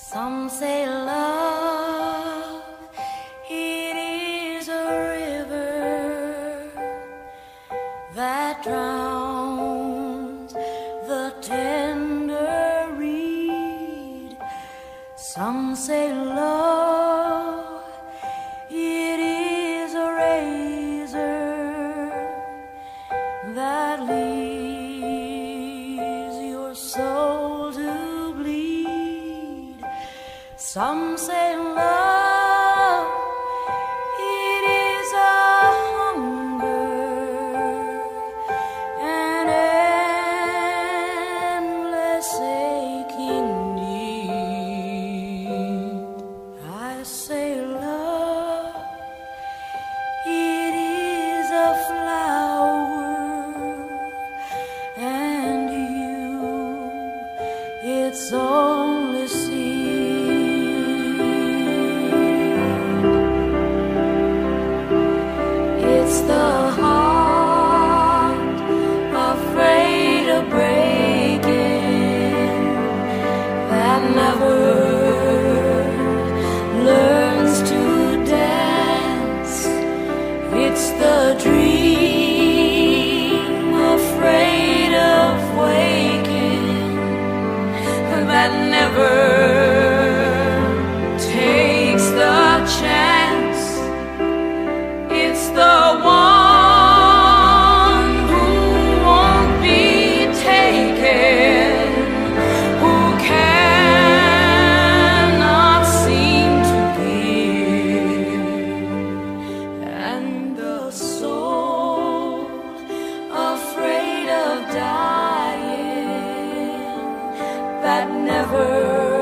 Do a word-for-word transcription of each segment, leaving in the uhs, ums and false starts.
Some say love, it is a river that drowns the tender reed. Some say love, it is a razor that leaves your soul to bleed. Some say love, it is a hunger, an endless aching need. I say love, it is a flower, and you, it's only seed. It's the heart afraid of breaking that never learns to dance. It's the dream afraid of waking that never takes the chance. It's the one who won't be taken, who cannot seem to give, and the soul afraid of dying that never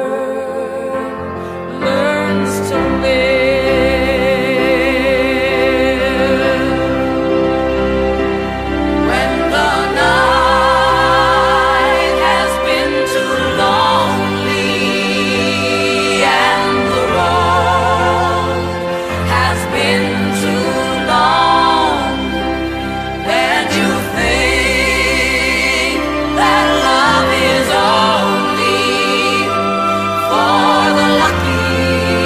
learns to live. When the night has been too lonely and the road has been too long, and you think that love is only for the lucky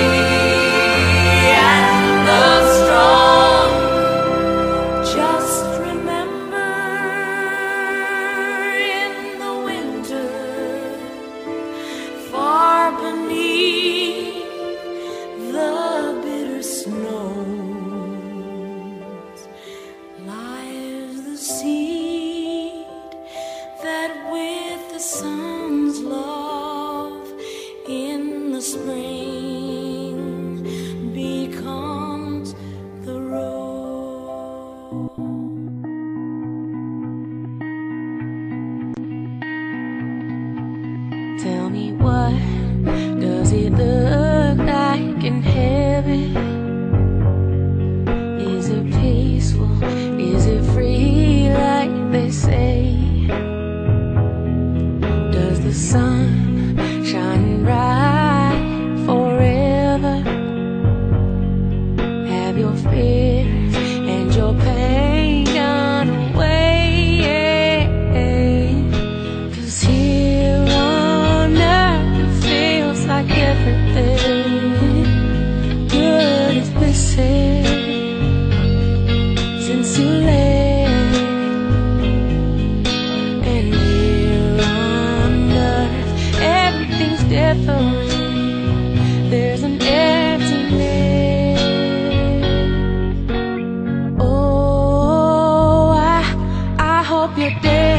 and the strong, just remember in the winter, far beneath the bitter snows, lies the seed that with the sun's love in the spring becomes the rose. Tell me, what does it look like in heaven? Is it peaceful? Is it free like they say? Does the sun shine bright forever? Have your fears and your pain gone away? 'Cause here on earth it feels like everything good is missing since you left. And here on earth everything's different. There's an emptiness. Oh, I, I hope you're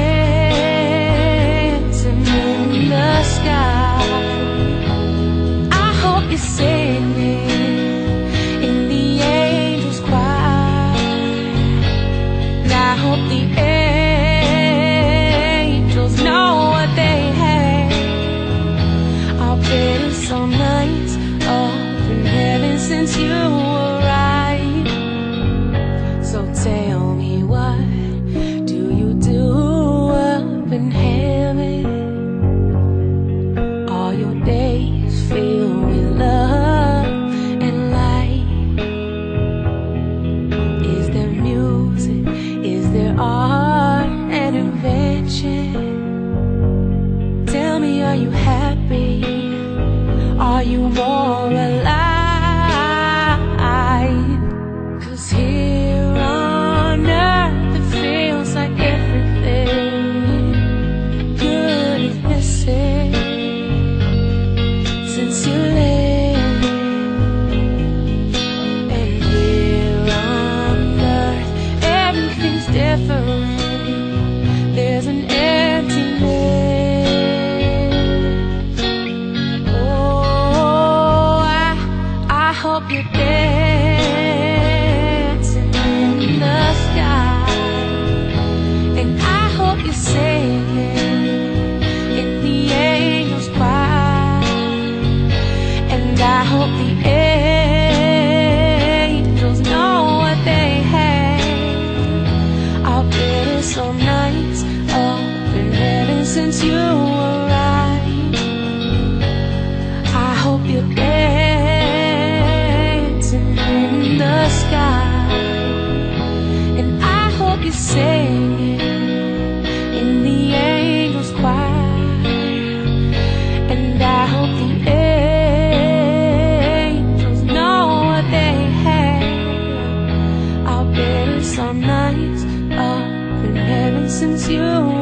dancing in the sky. I hope you're singing in the angels' choir. And I hope the angels know what they have. I've been so nice up in heaven since you arrived. So tell me, what do you do up in heaven? All your days filled with love and light. Is there music? Is there art and invention? Tell me, are you happy? Are are you more alive? 'Cause here on earth it feels like everything good is missing since you left. And here on earth everything's different. There's an emptiness. Oh, I, I hope you're dancing in the sky, and I hope you're singing in the angels' choir, and I hope the angels know what they have. I've been so nice up in heaven since you arrived. I hope you're dancing in the sky, and I hope you're singing in the angels' choir, and I hope the angels know what they have. I've been so nice up in heaven since you